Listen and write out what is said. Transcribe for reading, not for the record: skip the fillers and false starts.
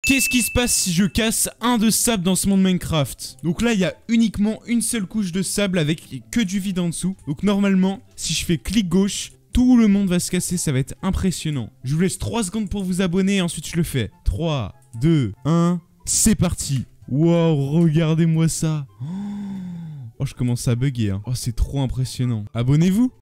Qu'est-ce qui se passe si je casse un de sable dans ce monde Minecraft? Donc là, il y a uniquement une seule couche de sable avec que du vide en dessous. Donc normalement, si je fais clic gauche, tout le monde va se casser, ça va être impressionnant. Je vous laisse 3 secondes pour vous abonner et ensuite je le fais. 3, 2, 1, c'est parti. Wow, regardez-moi ça. Oh, je commence à bugger, hein. Oh, c'est trop impressionnant. Abonnez-vous.